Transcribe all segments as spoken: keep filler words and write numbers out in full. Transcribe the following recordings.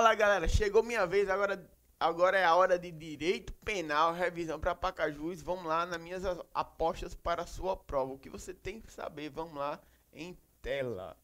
Fala, galera, chegou minha vez, agora, agora é a hora de direito penal, revisão para Pacajus. Vamos lá nas minhas a- apostas para a sua prova. O que você tem que saber, vamos lá em tela.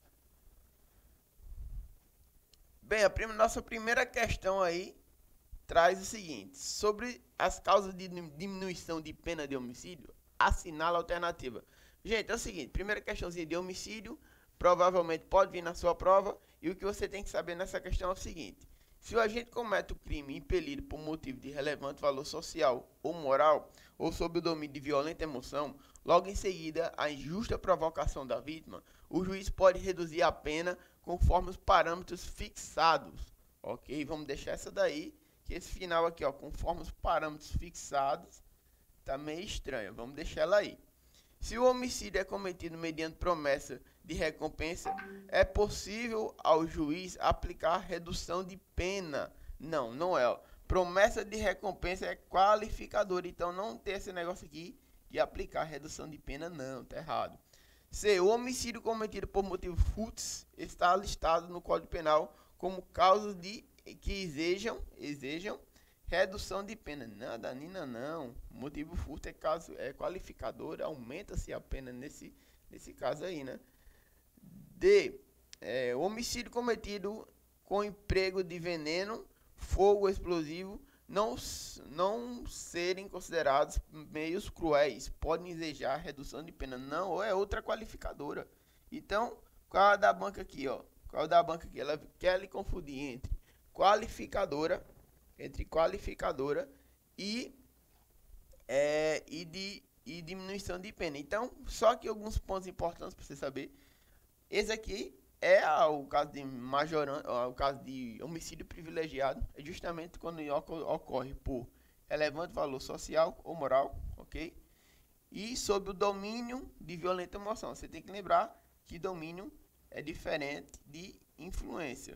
Bem, a prim- nossa primeira questão aí traz o seguinte: sobre as causas de dim- diminuição de pena de homicídio, assinala a alternativa. Gente, é o seguinte, primeira questãozinha de homicídio, provavelmente pode vir na sua prova, e o que você tem que saber nessa questão é o seguinte: se o agente comete o crime impelido por motivo de relevante valor social ou moral, ou sob o domínio de violenta emoção, logo em seguida a injusta provocação da vítima, o juiz pode reduzir a pena conforme os parâmetros fixados. Ok? Vamos deixar essa daí, que esse final aqui, ó, conforme os parâmetros fixados, tá meio estranho. Vamos deixar ela aí. Se o homicídio é cometido mediante promessa de recompensa, é possível ao juiz aplicar redução de pena. Não, não é. Ó. Promessa de recompensa é qualificadora, então não tem esse negócio aqui de aplicar redução de pena, não, tá errado. C. O homicídio cometido por motivo fúteis está listado no Código Penal como causas de que exijam, exijam redução de pena. Nada, Nina, não. O motivo furto é caso é qualificador, aumenta-se a pena nesse, nesse caso aí, né? D. É, homicídio cometido com emprego de veneno, fogo explosivo, não, não serem considerados meios cruéis, podem exigir redução de pena. Não, ou é outra qualificadora. Então, qual é da banca aqui, ó? Qual é da banca aqui? Ela quer lhe confundir entre qualificadora, entre qualificadora e, é, e, de, e diminuição de pena. Então, só que alguns pontos importantes para você saber. Esse aqui é o caso de majoran, o caso de homicídio privilegiado, é justamente quando ocorre por relevante valor social ou moral, ok? E sob o domínio de violenta emoção. Você tem que lembrar que domínio é diferente de influência.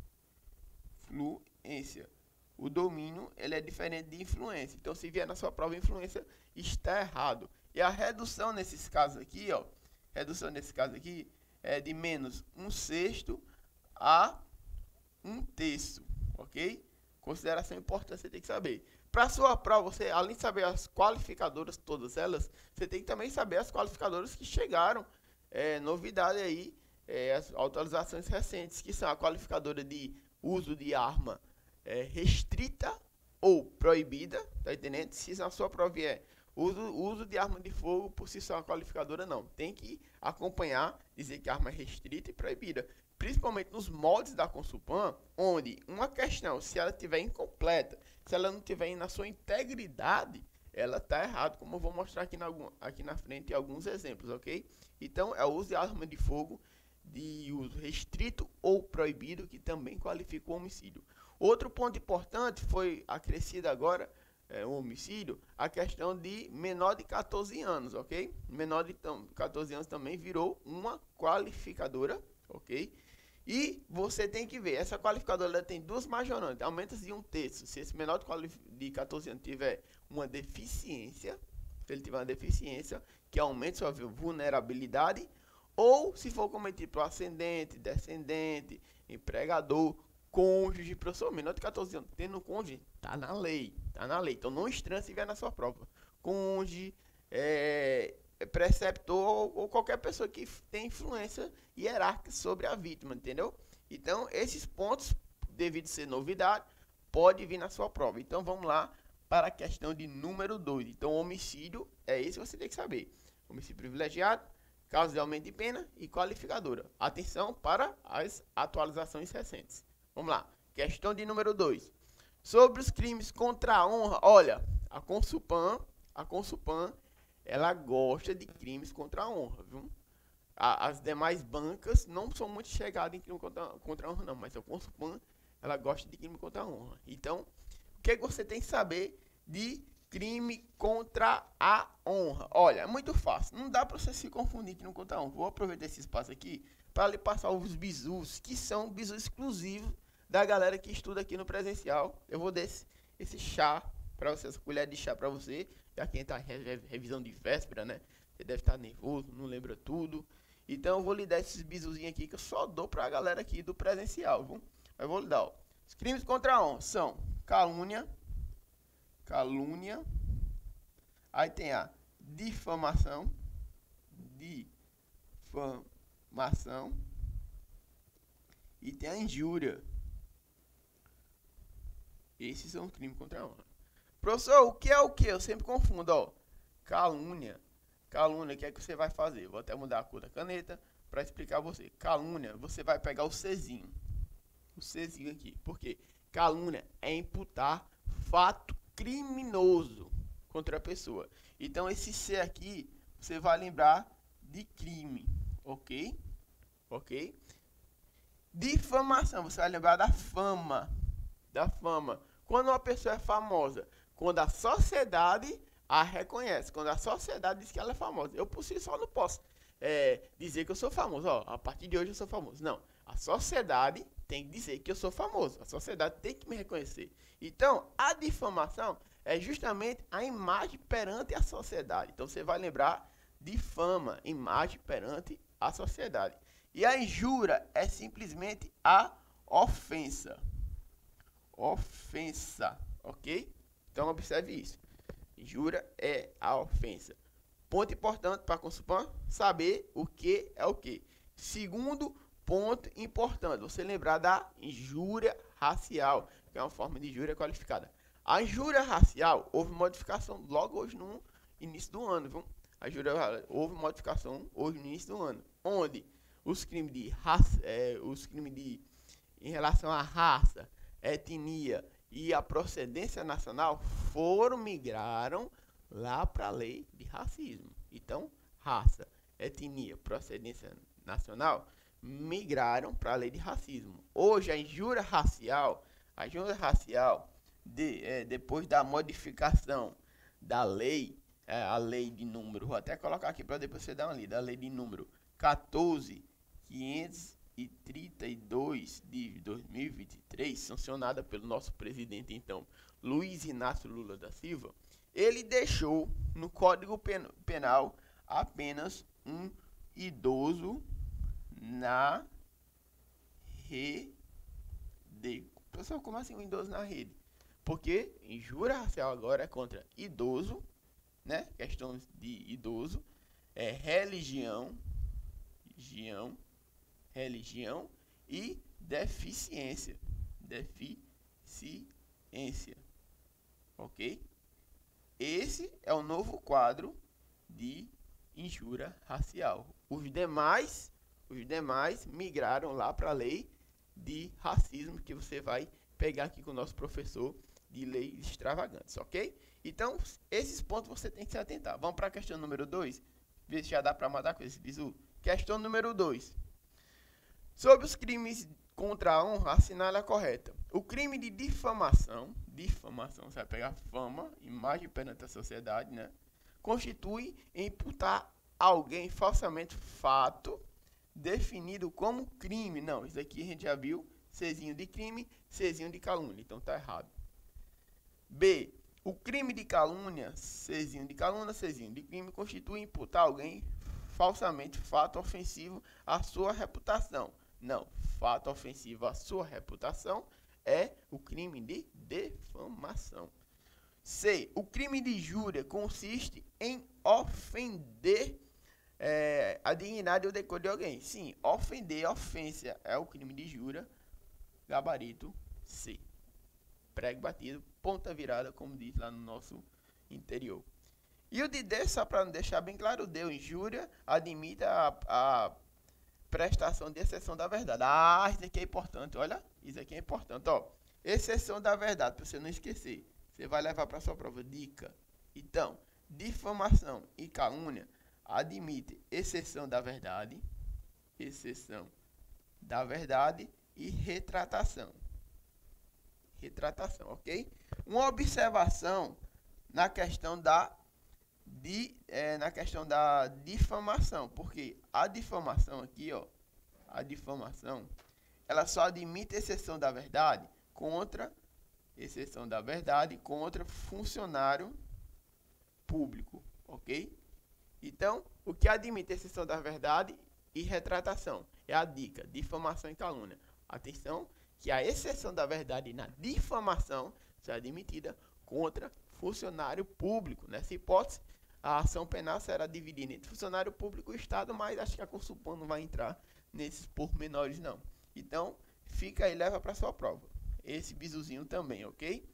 Influência. O domínio ele é diferente de influência. Então, se vier na sua prova influência, está errado. E a redução nesses casos aqui, ó, redução nesse caso aqui é de menos um sexto a um terço, ok? Consideração importante, você tem que saber. Para sua prova, você, além de saber as qualificadoras, todas elas, você tem que também saber as qualificadoras que chegaram, é, novidade aí, é, as atualizações recentes, que são a qualificadora de uso de arma é, restrita ou proibida, tá entendendo? Se na sua prova é uso, uso de arma de fogo por si só a qualificadora não. Tem que acompanhar, dizer que a arma é restrita e proibida. Principalmente nos moldes da Consulpan, onde uma questão, se ela estiver incompleta, se ela não estiver na sua integridade, ela está errada, como eu vou mostrar aqui na, aqui na frente alguns exemplos, ok? Então, é o uso de arma de fogo de uso restrito ou proibido, que também qualifica o homicídio. Outro ponto importante foi acrescido agora, é, o homicídio, a questão de menor de catorze anos, ok? Menor de catorze anos também virou uma qualificadora, ok? E você tem que ver, essa qualificadora tem duas majorantes, aumenta de um terço. Se esse menor de, de catorze anos tiver uma deficiência, se ele tiver uma deficiência que aumente sua vulnerabilidade, ou se for cometido por ascendente, descendente, empregador, cônjuge, professor, menor de catorze anos, tendo cônjuge, tá na lei, tá na lei. Então não estranha se vier na sua prova. Cônjuge, é, preceptor ou qualquer pessoa que tem influência hierárquica sobre a vítima, entendeu? Então, esses pontos, devido ser novidade, pode vir na sua prova. Então, vamos lá para a questão de número dois. Então, homicídio é isso que você tem que saber. Homicídio privilegiado, causa de aumento de pena e qualificadora. Atenção para as atualizações recentes. Vamos lá. Questão de número dois. Sobre os crimes contra a honra, olha, a Consulpan, a Consulpan, ela gosta de crimes contra a honra, viu? A, as demais bancas não são muito chegadas em crime contra, contra a honra, não, mas a Consulpan, ela gosta de crime contra a honra. Então, o que, é que você tem que saber de crime contra a honra? Olha, é muito fácil, não dá para você se confundir crime contra a honra. Vou aproveitar esse espaço aqui para lhe passar os bizus, que são bizus exclusivos da galera que estuda aqui no presencial. Eu vou dar esse, esse chá para você, essa colher de chá para você, já quem está em revisão de véspera, né? Você deve estar nervoso, não lembra tudo. Então eu vou lhe dar esses bizuzinhos aqui que eu só dou para a galera aqui do presencial, viu? Eu vou lhe dar, ó. Os crimes contra a honra são calúnia, calúnia, aí tem a difamação, difamação, e tem a injúria. Esses são os crimes contra a honra. Professor, o que é o que? Eu sempre confundo, ó. Calúnia. Calúnia, o que é que você vai fazer? Vou até mudar a cor da caneta para explicar a você. Calúnia, você vai pegar o Czinho. O Czinho aqui. Por quê? Calúnia é imputar fato criminoso contra a pessoa. Então, esse C aqui, você vai lembrar de crime. Ok? Ok? Difamação, você vai lembrar da fama. Da fama. Quando uma pessoa é famosa, quando a sociedade a reconhece, quando a sociedade diz que ela é famosa. Eu, por si só, não posso é, dizer que eu sou famoso. Ó, a partir de hoje eu sou famoso. Não. A sociedade tem que dizer que eu sou famoso. A sociedade tem que me reconhecer. Então, a difamação é justamente a imagem perante a sociedade. Então, você vai lembrar de fama, imagem perante a sociedade. E a injúria é simplesmente a ofensa. Ofensa, ok? Então, observe isso. Injúria é a ofensa. Ponto importante para Consulpan, saber o que é o que. Segundo ponto importante, você lembrar da injúria racial, que é uma forma de injúria qualificada. A injúria racial, houve modificação logo hoje no início do ano, viu? A injúria, houve modificação hoje no início do ano, onde os crimes de raça, é, os crimes de em relação à raça, etnia e a procedência nacional foram, migraram lá para a lei de racismo. Então, raça, etnia, procedência nacional migraram para a lei de racismo. Hoje, a injúria racial, a injúria racial, de, é, depois da modificação da lei, é, a lei de número, vou até colocar aqui para depois você dar uma lida, a lei de número quatorze mil quinhentos e trinta e dois de dois mil e vinte e três, sancionada pelo nosso presidente, então, Luiz Inácio Lula da Silva, ele deixou no Código Penal apenas um idoso na rede. Pessoal, como assim um idoso na rede? Porque injúria racial agora é contra idoso, né? Questões de idoso, é religião, religião, religião e deficiência, deficiência, ok? Esse é o novo quadro de injúria racial. Os demais, os demais migraram lá para a lei de racismo, que você vai pegar aqui com o nosso professor de leis extravagantes, ok? Então, esses pontos você tem que se atentar. Vamos para a questão número dois. Ver se já dá para mandar com esse bizu. Questão número dois. Sobre os crimes contra a honra, assinale a correta. O crime de difamação, difamação, você vai pegar fama, imagem perante a sociedade, né? Constitui imputar alguém falsamente fato definido como crime. Não, isso aqui a gente já viu, Czinho de crime, Czinho de calúnia, então tá errado. B. O crime de calúnia, Czinho de calúnia, Czinho de crime, constitui imputar alguém falsamente fato ofensivo à sua reputação. Não, fato ofensivo à sua reputação é o crime de difamação. C. O crime de injúria consiste em ofender é, a dignidade ou decoro de alguém. Sim, ofender, ofensa é o crime de injúria. Gabarito C. Prego batido, ponta virada, como diz lá no nosso interior. E o de D, só para não deixar bem claro, deu injúria, admite a, a prestação de exceção da verdade. Ah, isso aqui é importante, olha, isso aqui é importante, ó. Exceção da verdade, para você não esquecer. Você vai levar para sua prova, dica. Então, difamação e calúnia admite exceção da verdade, exceção da verdade e retratação. Retratação, ok? Uma observação na questão da De, é, na questão da difamação, porque a difamação aqui, ó, a difamação, ela só admite exceção da verdade contra, exceção da verdade contra funcionário público, ok? Então, o que admite exceção da verdade e retratação é a dica, difamação e calúnia. Atenção, que a exceção da verdade na difamação será admitida contra funcionário público. Nessa hipótese, a ação penal será dividida entre funcionário público e Estado, mas acho que a Consulpan não vai entrar nesses pormenores, não. Então, fica aí, leva para sua prova. Esse bizuzinho também, ok?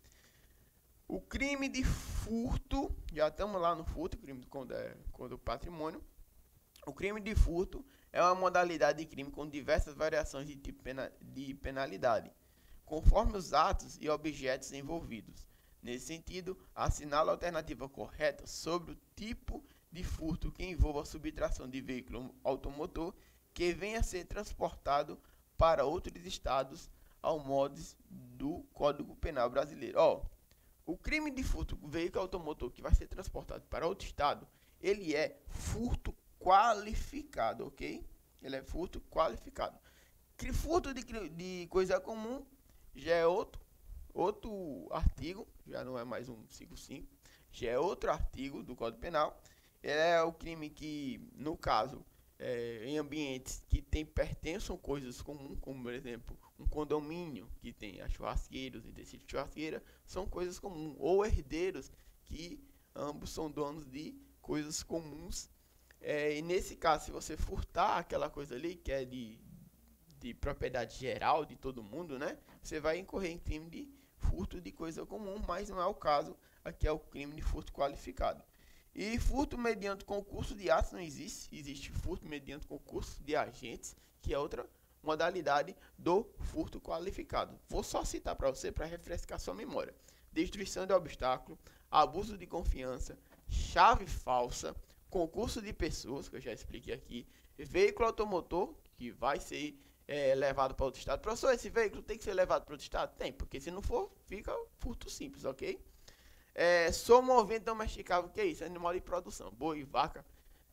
O crime de furto, já estamos lá no furto, crime contra, contra o patrimônio. O crime de furto é uma modalidade de crime com diversas variações de tipo pena, de penalidade, conforme os atos e objetos envolvidos. Nesse sentido, assinala a alternativa correta sobre o tipo de furto que envolva a subtração de veículo automotor que venha a ser transportado para outros estados ao modos do Código Penal brasileiro. Ó, o crime de furto do veículo automotor que vai ser transportado para outro estado, ele é furto qualificado, ok? Ele é furto qualificado. Furto de, de coisa comum já é outro, outro artigo, já não é mais um cinquenta e cinco, já é outro artigo do Código Penal. É o crime que, no caso, é, em ambientes que tem, pertençam coisas comuns, como por exemplo um condomínio que tem as churrasqueiras e tecido de churrasqueira, são coisas comuns, ou herdeiros que ambos são donos de coisas comuns. É, e nesse caso, se você furtar aquela coisa ali que é de, de propriedade geral de todo mundo, né, você vai incorrer em crime de furto de coisa comum, mas não é o caso. Aqui é o crime de furto qualificado. E furto mediante concurso de atos não existe. Existe furto mediante concurso de agentes, que é outra modalidade do furto qualificado. Vou só citar para você, para refrescar sua memória: destruição de obstáculo, abuso de confiança, chave falsa, concurso de pessoas, que eu já expliquei aqui, veículo automotor, que vai ser é, levado para outro estado. Professor, esse veículo tem que ser levado para outro estado? Tem, porque se não for, fica furto simples, ok? É, somovente domesticável, que é isso? Animal de produção, boi, vaca,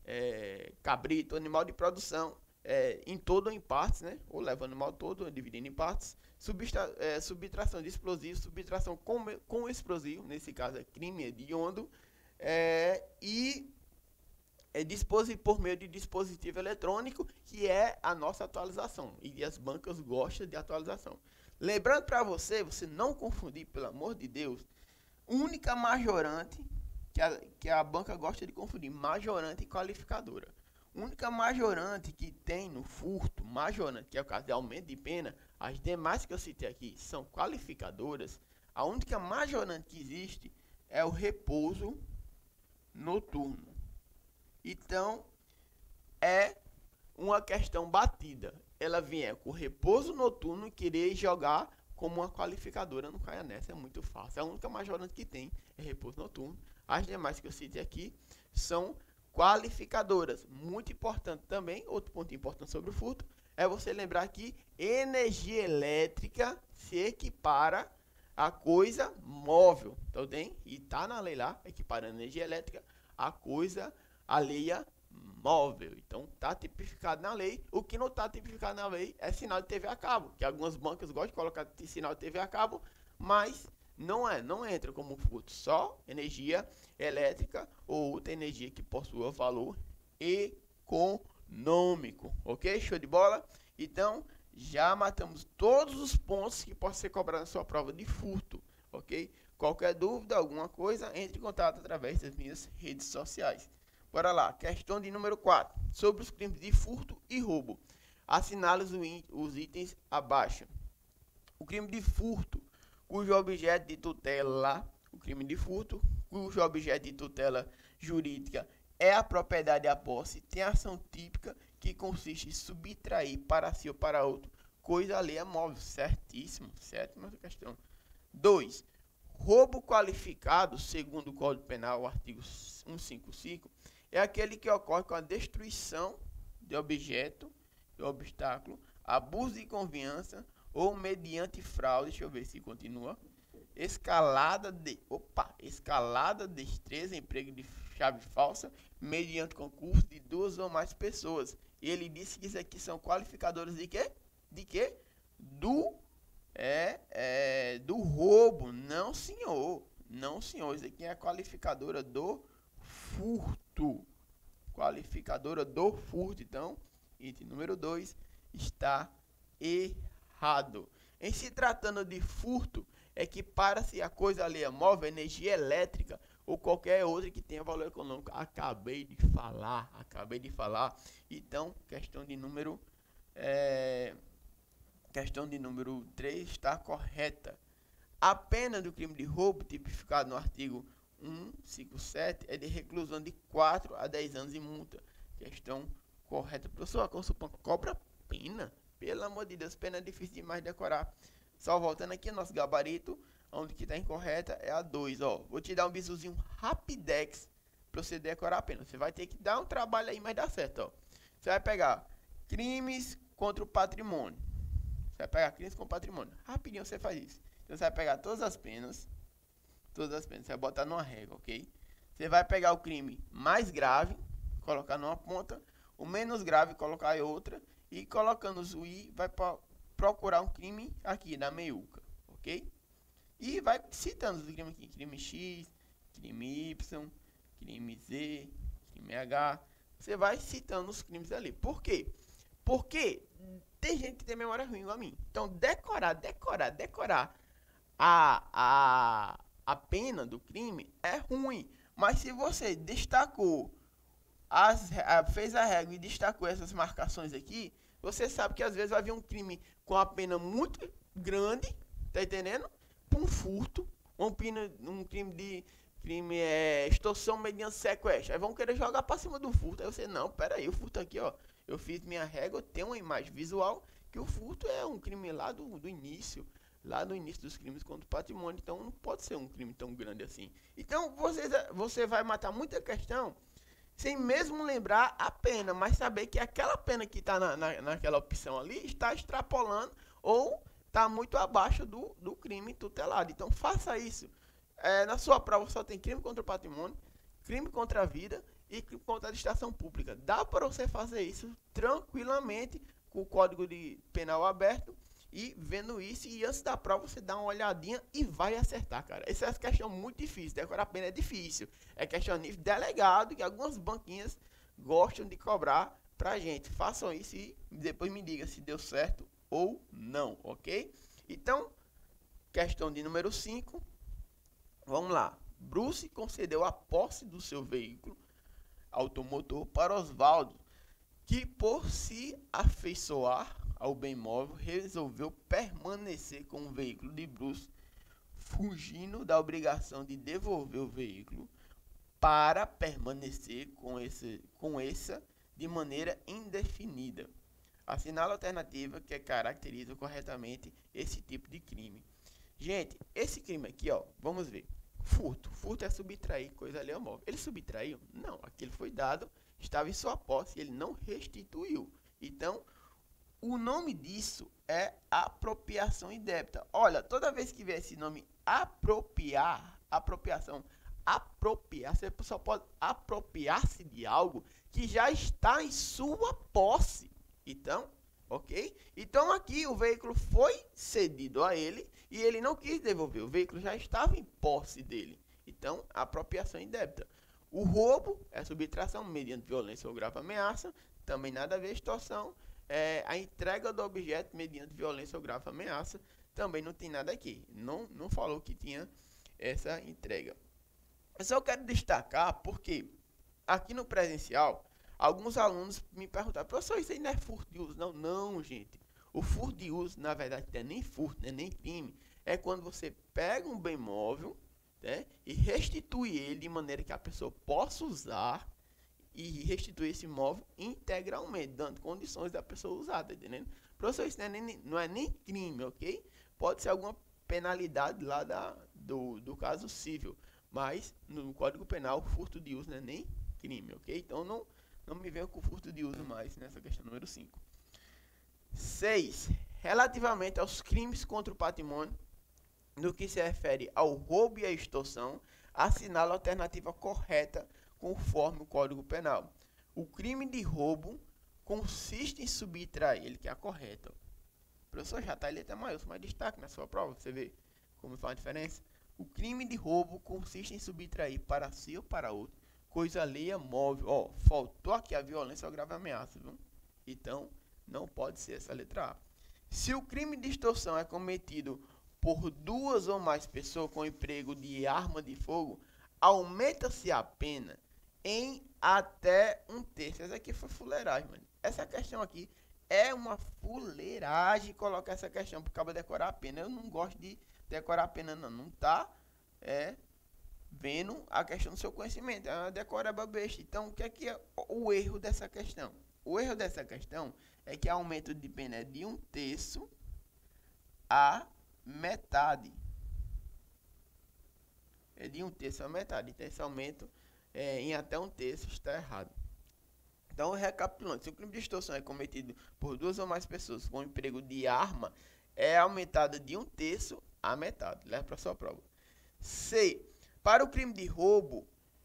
é, cabrito, animal de produção, é, em todo ou em partes, né? Ou leva o animal todo, ou dividindo em partes. Subtra, é, subtração de explosivo, subtração com, com explosivo, nesse caso é crime hediondo, é, e é dispositivo por meio de dispositivo eletrônico, que é a nossa atualização, e as bancas gostam de atualização. Lembrando para você, você não confundir, pelo amor de Deus, única majorante, que a, que a banca gosta de confundir, majorante e qualificadora. Única majorante que tem no furto, majorante, que é o caso de aumento de pena, as demais que eu citei aqui são qualificadoras. A única majorante que existe é o repouso noturno. Então, é uma questão batida. Ela vier com repouso noturno e querer jogar como uma qualificadora, não caia nessa, é muito fácil. A única majorante que tem é repouso noturno. As demais que eu citei aqui são qualificadoras. Muito importante também, outro ponto importante sobre o furto, é você lembrar que energia elétrica se equipara a coisa móvel. Então tem, e está na lei lá, equiparando energia elétrica a coisa alheia móvel. Então está tipificado na lei. O que não está tipificado na lei é sinal de T V a cabo, que algumas bancas gostam de colocar sinal de T V a cabo, mas não é, não entra como furto, só energia elétrica ou outra energia que possua valor econômico, ok? Show de bola? Então, já matamos todos os pontos que possam ser cobrados na sua prova de furto, ok? Qualquer dúvida, alguma coisa, entre em contato através das minhas redes sociais. Bora lá, questão de número quatro, sobre os crimes de furto e roubo. Assinale os itens abaixo. O crime de furto, cujo objeto de tutela, o crime de furto, cujo objeto de tutela jurídica é a propriedade e a posse, tem ação típica que consiste em subtrair para si ou para outro coisa alheia móvel. Certíssimo, sétima questão. dois. Roubo qualificado, segundo o Código Penal, o artigo cento e cinquenta e cinco, é aquele que ocorre com a destruição de objeto, de obstáculo, abuso de confiança ou mediante fraude. Deixa eu ver se continua. Escalada de, opa, escalada, destreza, emprego de chave falsa, mediante concurso de duas ou mais pessoas. E ele disse que isso aqui são qualificadores de quê? De quê? Do, é, é, do roubo. Não, senhor. Não, senhor. Isso aqui é a qualificadora do furto. Qualificadora do furto. Então, item número dois está errado. Em se tratando de furto, equipara-se a coisa alheia móvel, energia elétrica ou qualquer outra que tenha valor econômico. Acabei de falar, acabei de falar. Então, questão de número é, questão de número três está correta. A pena do crime de roubo, tipificado no artigo cento e cinquenta e sete, é de reclusão de quatro a dez anos e multa. Questão correta. Professor, a Consulpan cobra pena? Pelo amor de Deus, pena é difícil demais de decorar. Só voltando aqui, nosso gabarito, onde que está incorreta é a dois, ó. Vou te dar um bisuzinho rapidex para você decorar a pena. Você vai ter que dar um trabalho aí, mas dá certo, ó. Você vai pegar crimes contra o patrimônio. Você vai pegar crimes contra o patrimônio. Rapidinho você faz isso. Então você vai pegar todas as penas, todas as penas, você vai botar numa régua, ok? Você vai pegar o crime mais grave, colocar numa ponta, o menos grave colocar em outra, e colocando o I, vai pra procurar um crime aqui na meiuca, ok? E vai citando os crimes aqui, crime X, crime Y, crime Z, crime H. Você vai citando os crimes ali. Por quê? Porque tem gente que tem memória ruim igual a mim. Então, decorar, decorar, decorar a, a, a pena do crime é ruim. Mas se você destacou, as, a, fez a regra e destacou essas marcações aqui, você sabe que às vezes vai vir um crime com a pena muito grande, tá entendendo? Por um furto, um, pena, um crime de crime é extorsão mediante sequestro. Aí vão querer jogar pra cima do furto. Aí você, não, pera aí, o furto aqui, ó. Eu fiz minha regra, eu tenho uma imagem visual que o furto é um crime lá do, do início, lá no início dos crimes contra o patrimônio. Então não pode ser um crime tão grande assim. Então você, você vai matar muita questão sem mesmo lembrar a pena, mas saber que aquela pena que está na, na, naquela opção ali está extrapolando ou está muito abaixo do, do crime tutelado. Então faça isso. É, na sua prova só tem crime contra o patrimônio, crime contra a vida e crime contra a distração pública. Dá para você fazer isso tranquilamente com o código de penal aberto e vendo isso, e antes da prova você dá uma olhadinha e vai acertar, cara. Essa é uma questão muito difícil, decorar a pena é difícil. É questão nível delegado, que algumas banquinhas gostam de cobrar pra gente. Façam isso e depois me diga se deu certo ou não, ok? Então, questão de número cinco. Vamos lá. Bruce concedeu a posse do seu veículo automotor para Oswaldo, que por se afeiçoar ao bem móvel, resolveu permanecer com o veículo de Bruce, fugindo da obrigação de devolver o veículo para permanecer com, esse, com essa de maneira indefinida. Assinala a alternativa que caracteriza corretamente esse tipo de crime. Gente, esse crime aqui, ó, vamos ver. Furto. Furto é subtrair coisa alheia ao móvel. Ele subtraiu? Não. Aquilo foi dado, estava em sua posse e ele não restituiu. Então, o nome disso é apropriação indébita. Olha, toda vez que vier esse nome apropriar, apropriação, apropriar, você só pode apropriar-se de algo que já está em sua posse. Então, ok? Então aqui o veículo foi cedido a ele e ele não quis devolver. O veículo já estava em posse dele. Então, apropriação indébita. O roubo é subtração mediante violência ou grave ameaça. Também nada a ver, extorsão. É, a entrega do objeto mediante violência ou grave ameaça, também não tem nada aqui. Não, não falou que tinha essa entrega. Eu só quero destacar porque aqui no presencial, alguns alunos me perguntaram, professor, isso aí não é furto de uso? Não, não, gente. O furto de uso, na verdade, não é nem furto, não é nem crime. É quando você pega um bem móvel, né, e restitui ele de maneira que a pessoa possa usar e restituir esse imóvel integralmente, dando condições da pessoa usar, tá entendendo? Professor, isso não é nem, não é nem crime, ok? Pode ser alguma penalidade lá da, do, do caso civil, mas no Código Penal, furto de uso não é nem crime, ok? Então não, não me venha com furto de uso mais nessa questão número cinco. seis. Relativamente aos crimes contra o patrimônio, no que se refere ao roubo e à extorsão, assinala a alternativa correta conforme o Código Penal. O crime de roubo consiste em subtrair, ele que é a correta. O professor já está em letra maiúscula, mas destaque na sua prova, você vê como faz a diferença. O crime de roubo consiste em subtrair para si ou para outro coisa alheia móvel. Ó, faltou aqui a violência ou grave ameaça, viu? Então, não pode ser essa letra A. Se o crime de extorsão é cometido por duas ou mais pessoas com emprego de arma de fogo, aumenta-se a pena em até um terço. Essa aqui foi fuleiragem, mano. Essa questão aqui é uma fuleiragem colocar essa questão para acabar decorar a pena. Eu não gosto de decorar a pena, não. Não tá é, vendo a questão do seu conhecimento. É uma decoreba besta. Então, o que é que é o erro dessa questão? O erro dessa questão é que aumento de pena é de um terço a metade. É de um terço a metade. Então, esse aumento é, em até um terço está errado. Então, recapitulando, se o crime de extorsão é cometido por duas ou mais pessoas com emprego de arma, é aumentado de um terço a metade. Leva para sua prova. C. Para o crime de roubo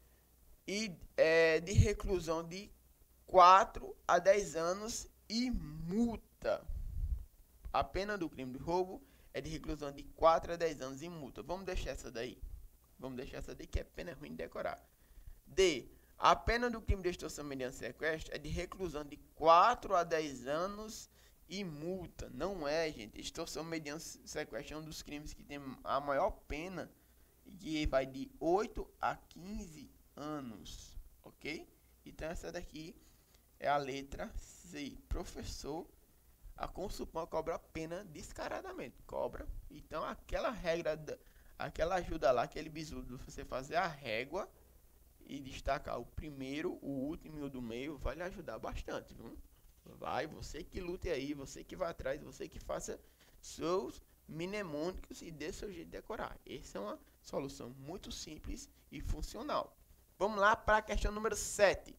e é, de reclusão de quatro a dez anos e multa. A pena do crime de roubo é de reclusão de quatro a dez anos e multa. Vamos deixar essa daí. Vamos deixar essa daí que é pena ruim de decorar. D. A pena do crime de extorsão mediante sequestro é de reclusão de quatro a dez anos e multa. Não é, gente. Extorsão mediante sequestro é um dos crimes que tem a maior pena, que vai de oito a quinze anos. Ok? Então essa daqui é a letra C. Professor, a Consulpam cobra pena descaradamente. Cobra. Então aquela regra, da, aquela ajuda lá, aquele bizu de você fazer a régua e destacar o primeiro, o último e o do meio, vai lhe ajudar bastante, viu? Vai, você que lute aí, você que vai atrás, você que faça seus mnemônicos e dê seu jeito de decorar. Essa é uma solução muito simples e funcional. Vamos lá para a questão número sete.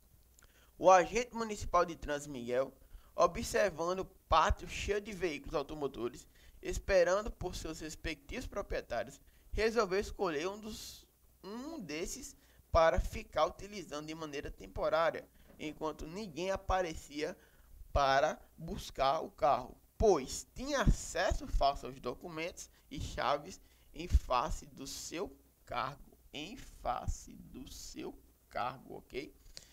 O agente municipal de Trânsito Miguel, observando o pátio cheio de veículos automotores, esperando por seus respectivos proprietários, resolveu escolher um, dos, um desses para ficar utilizando de maneira temporária, enquanto ninguém aparecia para buscar o carro, pois tinha acesso fácil aos documentos e chaves em face do seu cargo, em face do seu cargo, ok?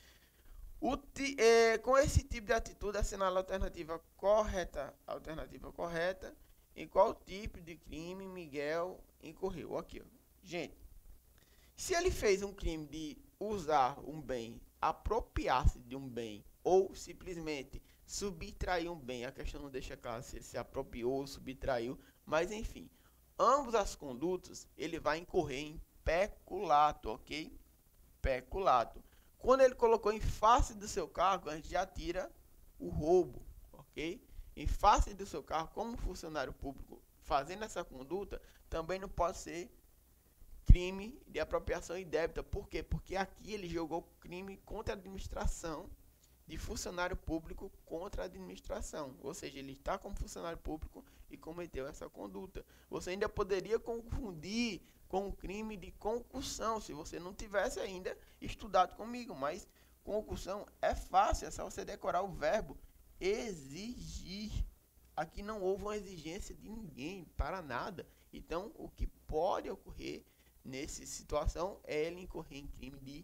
O é, com esse tipo de atitude, assinala a alternativa correta, alternativa correta, em qual tipo de crime Miguel incorreu. Aqui, ó. Gente, se ele fez um crime de usar um bem, apropriar-se de um bem, ou simplesmente subtrair um bem, a questão não deixa claro se ele se apropriou ou subtraiu, mas enfim, ambas as condutas, ele vai incorrer em peculato, ok? Peculato. Quando ele colocou em face do seu cargo, a gente já tira o roubo, ok? Em face do seu cargo, como funcionário público, fazendo essa conduta, também não pode ser crime de apropriação indébita. Por quê? Porque aqui ele jogou crime contra a administração, de funcionário público contra a administração. Ou seja, ele está como funcionário público e cometeu essa conduta. Você ainda poderia confundir com o crime de concussão, se você não tivesse ainda estudado comigo. Mas concussão é fácil, é só você decorar o verbo exigir. Aqui não houve uma exigência de ninguém para nada. Então, o que pode ocorrer nessa situação é ele incorrer em crime de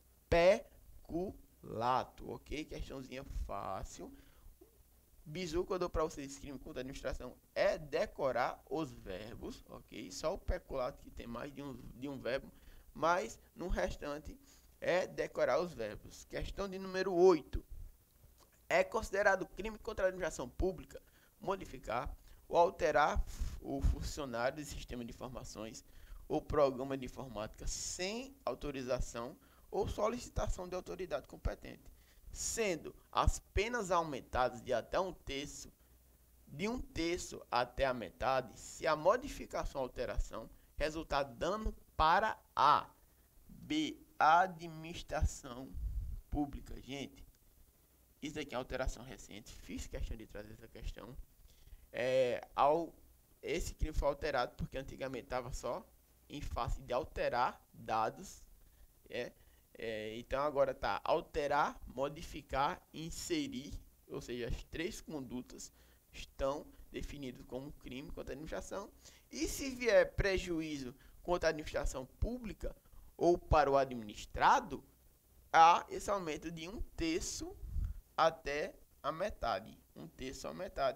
peculato, ok? Questãozinha fácil. Bizu que eu dou para vocês, crime contra a administração, é decorar os verbos, ok? Só o peculato que tem mais de um, de um verbo, mas no restante é decorar os verbos. Questão de número oito. É considerado crime contra a administração pública modificar ou alterar o funcionário do sistema de informações ou programa de informática sem autorização ou solicitação de autoridade competente, sendo as penas aumentadas de até um terço, de um terço até a metade, se a modificação ou alteração resultar dano para a B, administração pública. Gente, isso aqui é alteração recente, fiz questão de trazer essa questão. É, ao, esse crime foi alterado porque antigamente estava só em face de alterar dados, é, é, então agora está alterar, modificar, inserir, ou seja, as três condutas estão definidas como crime contra a administração. E se vier prejuízo contra a administração pública ou para o administrado, há esse aumento de um terço até a metade, um terço a metade,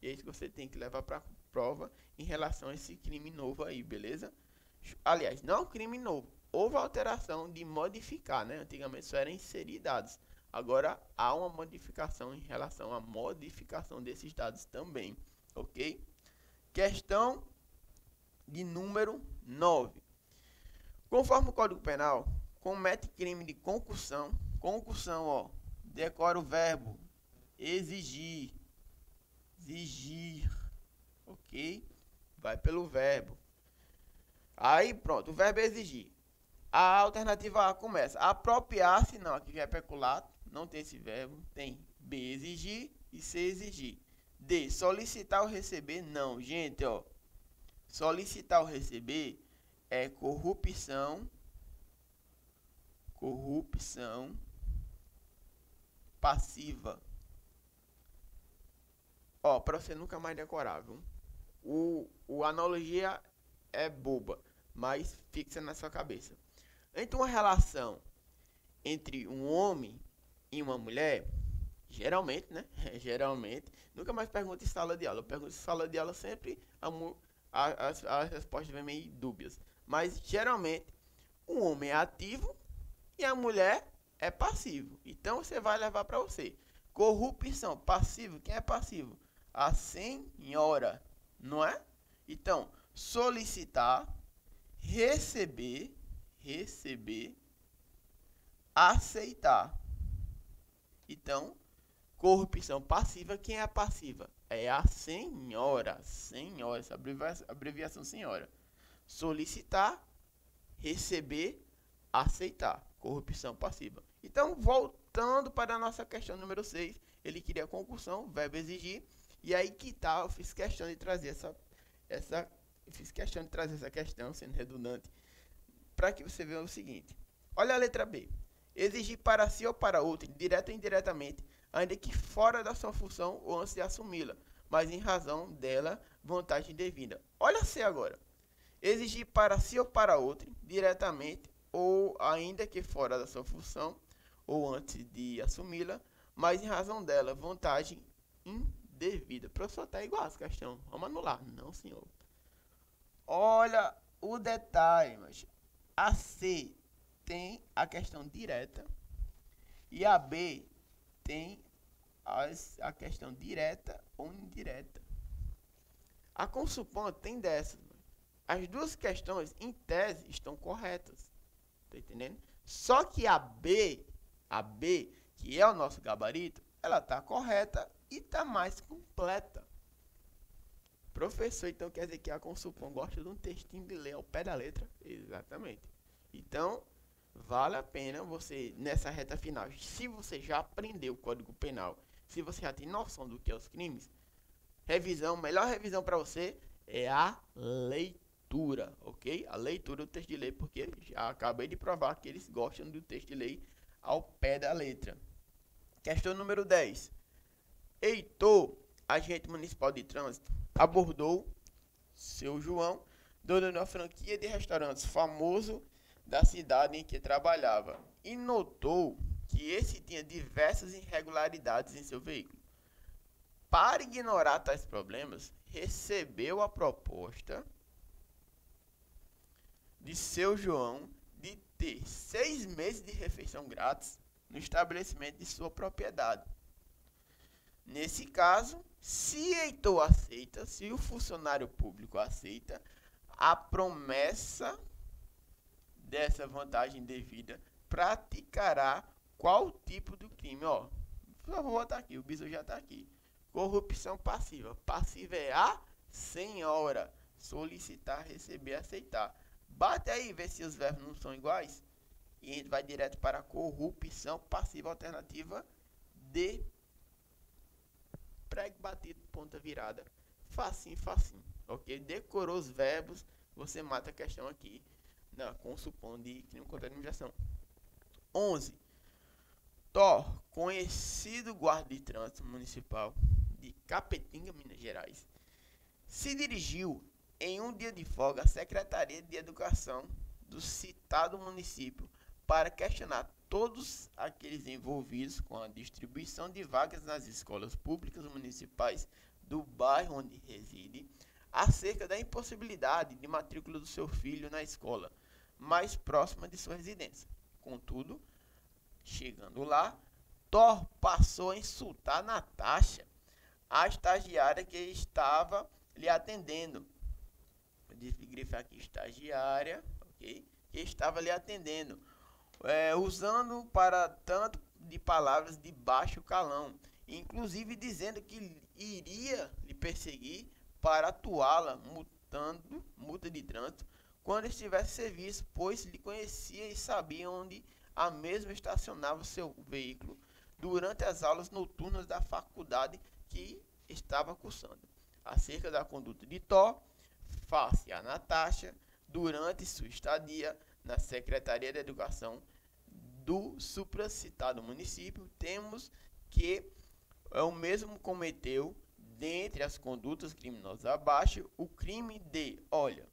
que é isso que você tem que levar para prova em relação a esse crime novo aí, beleza? Aliás, não é um crime novo, houve alteração de modificar, né? Antigamente só eram inserir dados, agora há uma modificação em relação à modificação desses dados também, ok? Questão de número nove. Conforme o Código Penal, comete crime de concussão. Concussão, ó, decora o verbo exigir, exigir, ok? Vai pelo verbo. Aí, pronto, o verbo é exigir. A alternativa A começa. Apropriar-se, não, aqui já é peculato, não tem esse verbo. Tem B, exigir, e C, exigir. D, solicitar ou receber, não. Gente, ó, solicitar ou receber é corrupção, corrupção passiva. Ó, para você nunca mais decorar, viu? O, o analogia é boba, mas fixa na sua cabeça. Entre uma relação entre um homem e uma mulher, geralmente, né? geralmente, nunca mais pergunta em sala de aula. Eu pergunto em sala de aula sempre, a, a, as, as respostas vêm meio dúbias. Mas, geralmente, o homem é ativo e a mulher é passivo. Então, você vai levar para você. Corrupção, passivo, quem é passivo? A senhora, não é? Então, solicitar, receber, receber, aceitar. Então, corrupção passiva, quem é passiva? É a senhora, senhora, essa abreviação, abreviação senhora. Solicitar, receber, aceitar. Corrupção passiva. Então, voltando para a nossa questão número seis, ele queria concussão, verbo exigir, e aí que tal, eu fiz questão de trazer essa, essa, eu fiz questão de trazer essa questão, sendo redundante, para que você veja o seguinte. Olha a letra B. Exigir para si ou para outro, direto ou indiretamente, ainda que fora da sua função ou antes de assumi-la, mas em razão dela, vantagem devida. Olha C agora. Exigir para si ou para outro, diretamente ou ainda que fora da sua função ou antes de assumi-la, mas em razão dela, vantagem indevida. Professor, está igual essa questão. Vamos anular. Não, senhor. Olha o detalhe, mas a C tem a questão direta e a B tem as, a questão direta ou indireta. A consulpante tem dessas. As duas questões, em tese, estão corretas. Tá entendendo? Só que a B, a B, que é o nosso gabarito, ela tá correta e tá mais completa. Professor, então quer dizer que a consulpão gosta de um textinho de ler ao pé da letra? Exatamente. Então, vale a pena você, nessa reta final, se você já aprendeu o Código Penal, se você já tem noção do que é os crimes, revisão, melhor revisão para você é a leitura, ok? A leitura do texto de lei, porque já acabei de provar que eles gostam do texto de lei ao pé da letra. Questão número dez. Heitor, agente municipal de trânsito, abordou seu João, dono de uma franquia de restaurantes famoso da cidade em que trabalhava, e notou que esse tinha diversas irregularidades em seu veículo. Para ignorar tais problemas, recebeu a proposta de seu João de ter seis meses de refeição grátis no estabelecimento de sua propriedade. Nesse caso, se Heitor aceita, se o funcionário público aceita, a promessa dessa vantagem devida praticará qual tipo do crime? Ó, vou botar aqui, o biso já está aqui. Corrupção passiva. Passiva é a senhora. Solicitar, receber, aceitar. Bate aí, vê se os verbos não são iguais. E a gente vai direto para a corrupção passiva, alternativa D. Prego batido, ponta virada. Facinho, facinho. Ok? Decorou os verbos, você mata a questão aqui na consulpão de crime contra a administração. onze. Thor, conhecido guarda de trânsito municipal de Capetinga, Minas Gerais, se dirigiu em um dia de folga à Secretaria de Educação do citado município para questionar todos aqueles envolvidos com a distribuição de vagas nas escolas públicas municipais do bairro onde reside, acerca da impossibilidade de matrícula do seu filho na escola mais próxima de sua residência. Contudo, chegando lá, Thor passou a insultar Natasha, a estagiária que estava lhe atendendo. Eu disse grifar aqui estagiária, ok? Que estava lhe atendendo, é, usando para tanto de palavras de baixo calão, inclusive dizendo que iria lhe perseguir para atuá-la, multando, multa de trânsito, quando estivesse serviço, pois lhe conhecia e sabia onde a mesma estacionava seu veículo durante as aulas noturnas da faculdade que estava cursando. Acerca da conduta de Thor face a Natasha durante sua estadia na Secretaria de Educação do supracitado município, temos que o mesmo cometeu, dentre as condutas criminosas abaixo, o crime de, olha,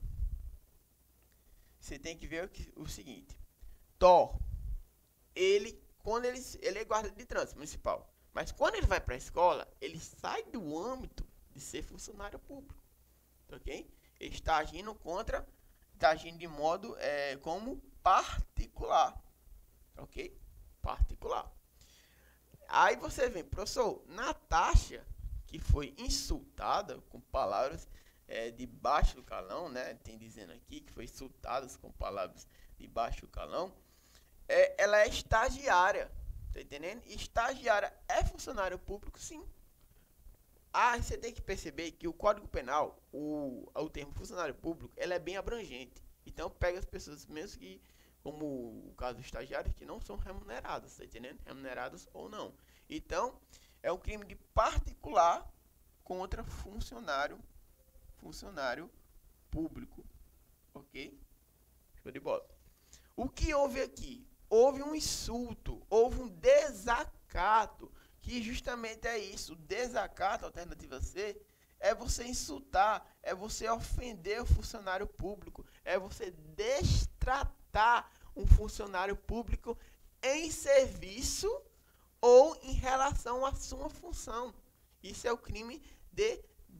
você tem que ver o, que, o seguinte, Thor, ele, quando ele, ele é guarda de trânsito municipal, mas quando ele vai para a escola, ele sai do âmbito de ser funcionário público, ok? Ele está agindo contra, está agindo de modo é, como particular, ok? Particular. Aí você vem, professor, Natasha, que foi insultada com palavras é, de baixo calão, né? Tem dizendo aqui que foi insultada com palavras de baixo calão. É, ela é estagiária, tá entendendo? Estagiária é funcionário público, sim. Ah, você tem que perceber que o Código Penal, o, o termo funcionário público, ele é bem abrangente. Então pega as pessoas mesmo que, como o caso do estagiário, que não são remuneradas, tá entendendo? Remuneradas ou não. Então, é um crime de particular contra funcionário, funcionário público, ok? Show de bola. O que houve aqui? Houve um insulto, houve um desacato, que justamente é isso, desacato, alternativa C, é você insultar, é você ofender o funcionário público, é você destratar um funcionário público em serviço ou em relação à sua função. Isso é o crime de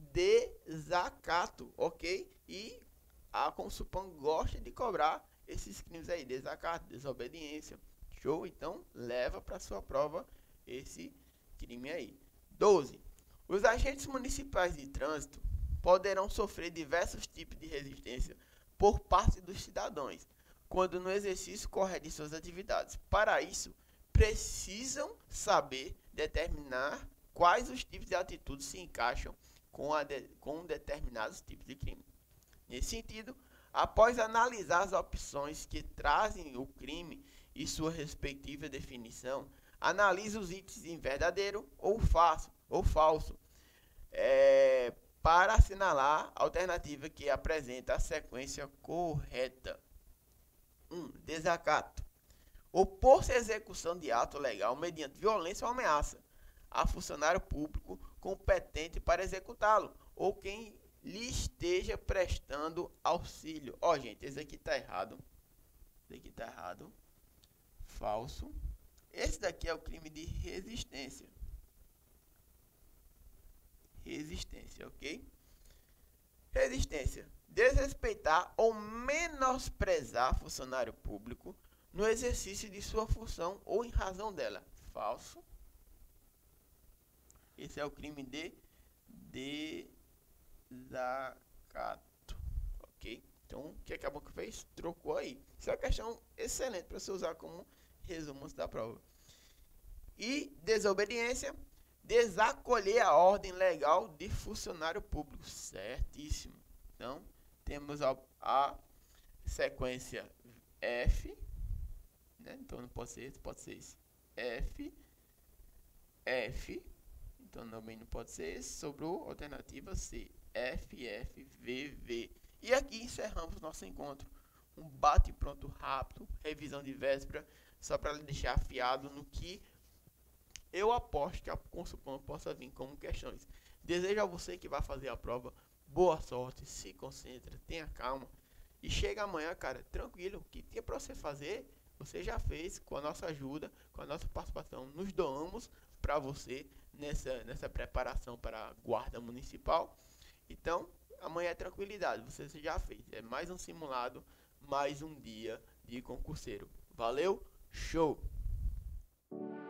desacato, ok? E a Consupan gosta de cobrar esses crimes aí, desacato, desobediência. Show? Então, leva para sua prova esse crime aí. doze. Os agentes municipais de trânsito poderão sofrer diversos tipos de resistência por parte dos cidadãos, quando no exercício correto de suas atividades. Para isso, precisam saber determinar quais os tipos de atitudes se encaixam com, a de, com determinados tipos de crime. Nesse sentido, após analisar as opções que trazem o crime e sua respectiva definição, analise os itens em verdadeiro ou falso, ou falso é, para assinalar a alternativa que apresenta a sequência correta. um. Desacato. Opor-se à execução de ato legal mediante violência ou ameaça a funcionário público competente para executá-lo ou quem lhe esteja prestando auxílio. Ó, oh, gente, esse aqui tá errado. Esse aqui tá errado. Falso. Esse daqui é o crime de resistência. Resistência, ok? Resistência. Desrespeitar ou menosprezar funcionário público no exercício de sua função ou em razão dela. Falso. Esse é o crime de desacato, ok? Então, o que acabou que fez? Trocou aí. Isso é uma questão excelente para você usar como resumo da prova. E desobediência, desacolher a ordem legal de funcionário público. Certíssimo. Então, temos a, a sequência F, né? Então não pode ser esse, pode ser esse. F, F, então também não pode ser esse. Sobrou alternativa C, F, F, V, V. E aqui encerramos nosso encontro. Um bate pronto rápido, revisão de véspera, só para deixar afiado no que eu aposto que a Consupan possa vir como questões. Desejo a você que vai fazer a prova boa sorte, se concentra, tenha calma e chega amanhã, cara, tranquilo, o que tinha para você fazer, você já fez com a nossa ajuda, com a nossa participação, nos doamos para você nessa, nessa preparação para a guarda municipal. Então, amanhã é tranquilidade, você já fez. É mais um simulado, mais um dia de concurseiro. Valeu, show!